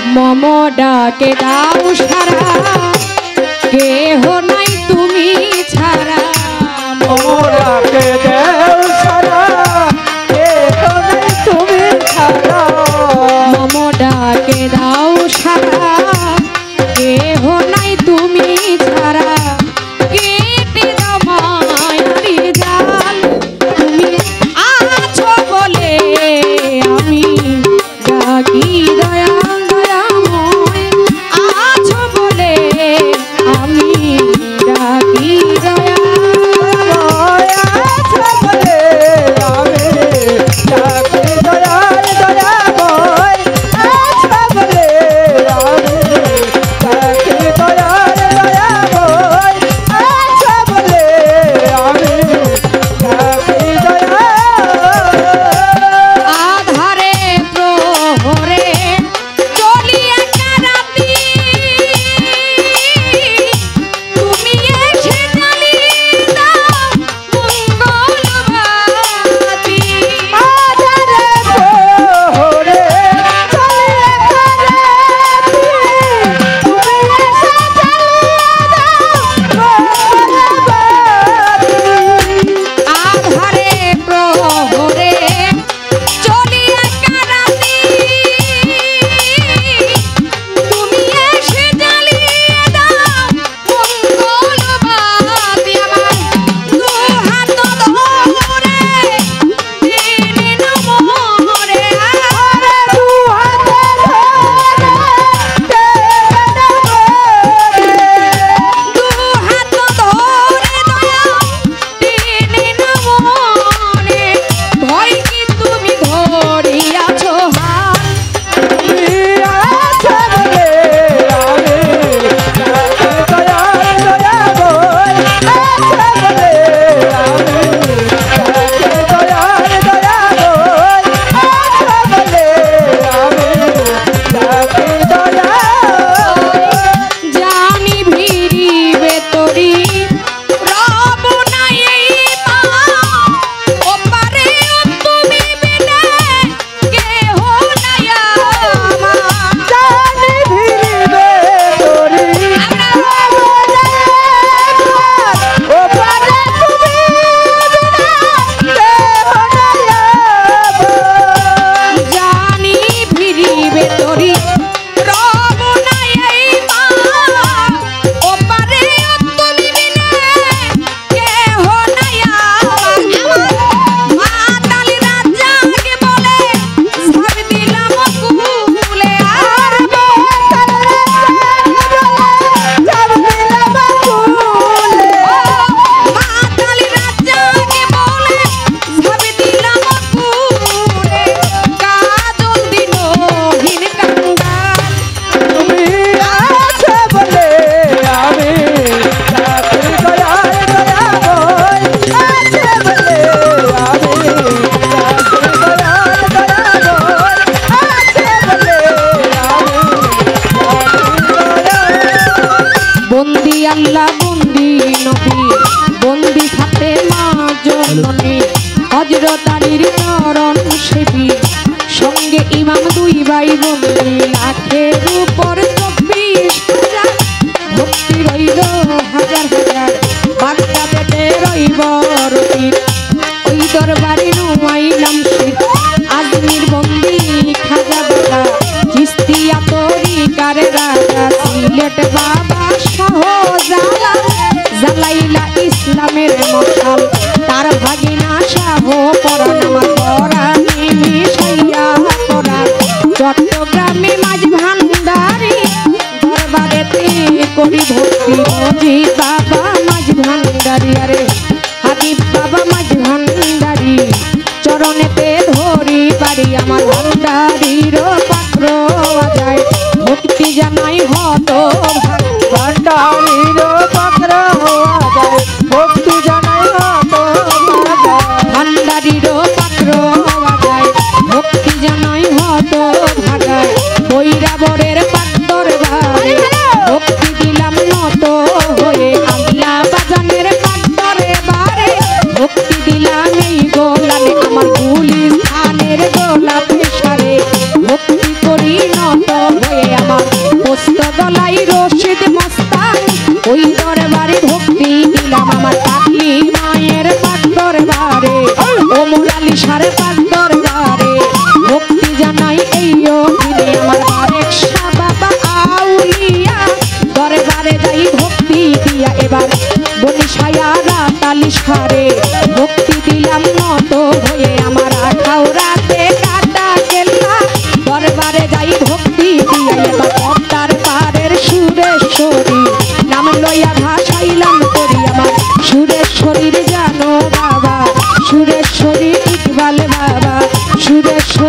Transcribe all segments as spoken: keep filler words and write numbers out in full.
মম ডাকে দাও সারা কেহ নাই তুমি ছাড়া মম ডাকে দাও সারা কেহ নাই তুমি ছাড়া মম ডাকে দাও সারা কেহ নাই তুমি ছাড়া কেটে দাও মায়ারি জাল তুমি আছো বলে আমি ডাকি দয়া দয়াময় আছো বলে আমি ডাকি দয়া আছো বলে আমি ডাকি দয়া দয়াময় আছো বলে আমি ডাকি দয়া দয়াময় আছো বলে আমি ডাকি দয়া আধারে প্রহরে চলিয়া রাতি তুমি এসে জ্বালিয়ে দাও মঙ্গলবাতি আধারে প্রহরে চলিয়া রাতি তুমি এসে জ্বালিয়ে দাও মঙ্গলবাতি আধারে প্রহরে চলিয়া রাতি তুমি এসে জ্বালিয়ে দাও মঙ্গলবাতি আমার দু হাত ধরে টেনে নাও মোরে আরে দু হাতে ধরে দু হাত ধরে দয়া টেনে নাও মোরে ভয় কি তুমি ধরিয়াছো হাত তুমি আছো বলে আমি ডাকি দয়া দয়াময় আছো বলে আমি ডাকি দয়া দয়াময় আছো বলে আমি ডাকি দয়া জানি ভিড়িবে তরি রব নাই এই মা ওপারে তুমি বিনে কেহ নাই আমার জানি ভিড়িবে তোরি ও পারে তুমি বিনা কেহ নাই আমার। জানি ভিড়িবে তরি রব নাই এই মা ওপারে তুমি বিনে কেহ নাই আমার মাতাল রাজাকে বলে ঝাঁপ দিলাম কুলে আর মাতাল রাজাকে বলে ঝাঁপ দিলাম কুলে। মাতাল রাজাকে বলে ঝাঁপ দিলাম কুলে কাজল দিনহীন কাঙ্গাল তুমি আছো বলে আমি ডাকি দয়া দয়াময় আছো বলে আমি ডাকি দয়া দয়াময় আছো বলে আমি ডাকি দয়া। বন্দি আল্লাহ বন্দি নবী বন্দি সাথে মা জননী হযরত আলীর চরণ সেবী সঙ্গে ইমাম দুই ভাই বন্দি লাখের উপর চব্বিশ হাজার ভক্তি রইল হাজার হাজার বাগদাদেতে রইব রতির ওই দরবারে নুমাইলাম শীত আজমির বন্দি খাজা বাবা চিস্তিয়া তরিকার রাজা সিলেট বাবা শাহজালাল জালাইলা ইসলামের মশাল তার ভাগিনা শাহ পরাণ আমার পরাণে মিশাইয়া পরাণ চট্টগ্রামে মাঝ ভান্ডারি দরবারেতে করি ভক্তি মজি বাবা মাঝ ভান্ডারি আরে হাবিব বাবা মাঝ ভান্ডারি চরণেতে ধরি পারি আমার ভান্ডারির পাত্র বাজায় ভক্তি জানাই হত ভান্ডারির পাত্র হওয়া যায় ভক্তি জানাই হত ভান্ডারির পাত্র বাজায় ভক্তি জানাই হত ভাগায় বৈরাবরের পাত্তর বাড়ি ভক্তি দিলাম নত হয়ে আল্লাহ বাজানের পাত্তরে বারে ভক্তি দিলাম এই গোলালে আমার গুলি স্থানের গোলাপে সারে ভক্তি করি নত হয়ে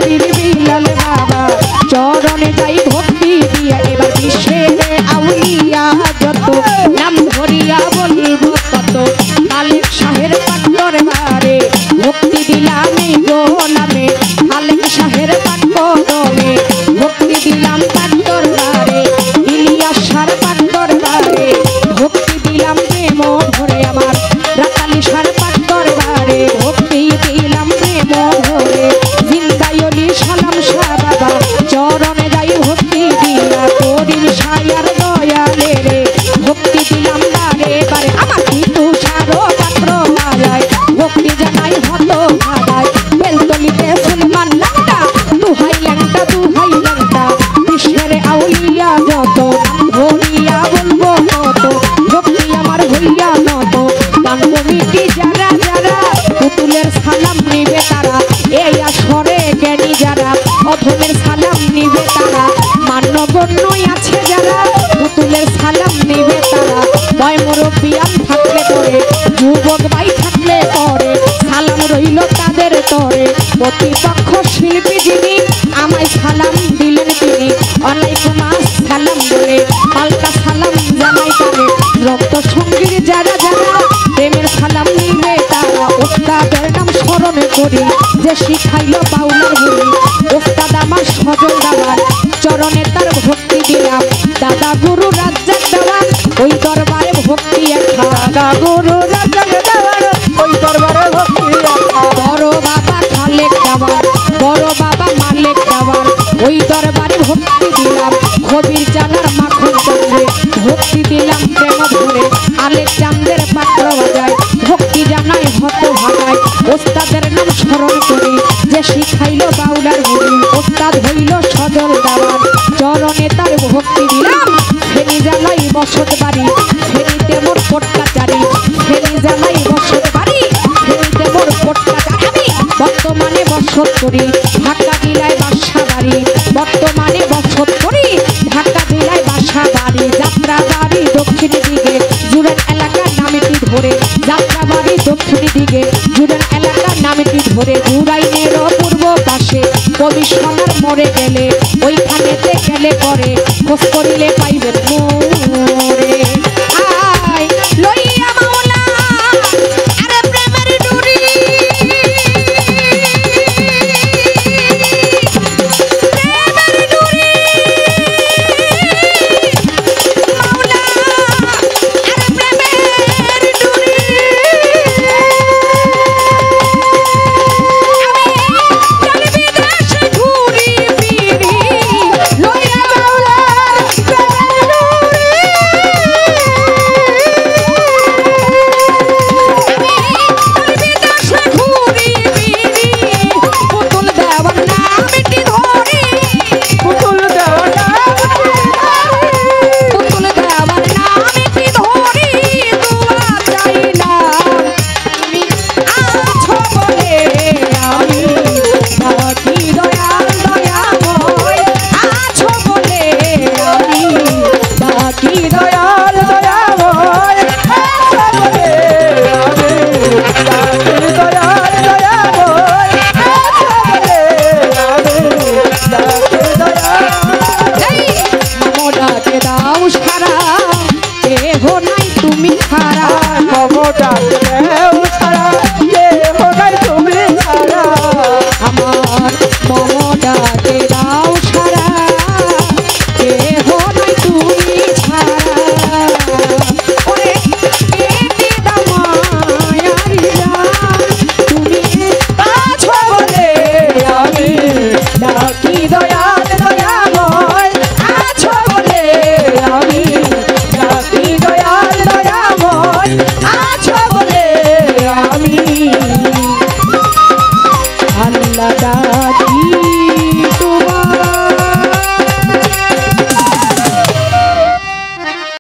নগরীর বিলাল বাবা চরণে যাই ভক্তি দিয়া এবার বিশ্বের আউলিয়া যত নাম ধরিয়া বলব কত খালেক শাহের পাট্টর বারে ভক্তি দিলাম এই গো নামে খালেক শাহের পাট্টরে ভক্তি দিলাম পাট্টর বারে ইলিয়াস শাহ পাট্টর বারে ভক্তি দিলাম প্রেম ভরে আমার রাতালি শাহ পাট্টর বারে ভক্তি দিলাম প্রেম ভরে জিন্দায়লি সালাম শাহ বাবা চরণে যাই ভক্তি দিলা করিম শায়ার দয়ালে রে ভক্তি দিলাম বারে বারে আমার কিন্তু সারো পাত্র মারায় ভক্তি জানাই হত ভাগায় বেলতলিতে সুলমান লাংটা দুহাই ল্যাংটা দুহাই ল্যাংটা বিশ্বের আউলিয়া যত ধরিয়া বলবো কত ভক্তি আমার হইয়া নত গান কমিটি যারা যারা পুতুলের সালাম নিবে তারা এই আসরে জ্ঞানী যারা অধমের সালাম নিবে তারা মান্যগণ্য আছে যারা পুতুলের সালাম নিবে তারা বয় মুরব্বিয়ান থাকলে পরে যুবক ভাই থাকলে পরে সালাম রইল তাদের তরে প্রতিপক্ষ শিল্পী যিনি আমায় সালাম দিলেন তিনি অলাইকুম সালাম বলে পাল্টা সালাম জানাই তারে রক্ত সঙ্গীর যারা যারা প্রেমের সালাম নিবে তারা ওস্তাদের নাম স্মরণ করি যে শিখাইল বাউলার বলি ওস্তাদ আমার সজল দাবার চরণে তার ভক্তি দিলাম দাদা গুরু রাজ্জাক দেওয়ান ওই দরবারে ভক্তি একটা দাদা গুরু রাজ্জাক দেওয়ান ওই দরবারে ভক্তি একটা বড় বাবা খালেক দেওয়ান বড় বাবা মালেক দেওয়ান ওই দরবারে ভক্তি দিলাম কবির জানার মাখন চন্দ্রে ভক্তি দিলাম প্রেম ভরে আলেক চান্দের পাত্র বাজায় ভক্তি জানাই হত ভাগায় ওস্তাদের নাম স্মরণ করি যে শিখাইল বাউলার বলি ওস্তাদ হইল সজল দেওয়ান চরণে তার ভক্তি দিলাম ফেনি জ্বালাই বসত বাড়ি ফেনিতে মোর পট্টাচারি ফেনি জ্বালাই বসত বাড়ি ফেনিতে মোর পট্টাচারি আমি বর্তমানে বসত করি ঢাকা জেলায় বাসা বাড়ি বর্তমানে বসত করি ঢাকা জেলায় বাসা বাড়ি যাত্রা বাড়ি দক্ষিণ দিকে জুড়েন এলাকার নামটি ধরে যাত্রা বাড়ি দক্ষিণ দিকে জুড়েন এলাকার নামটি ধরে জুরাইনের পূর্ব পাশে কমিশনার মরে গেলে ওইখানেতে গেলে পরে খোঁজ করিলে পাইবেন মোরে।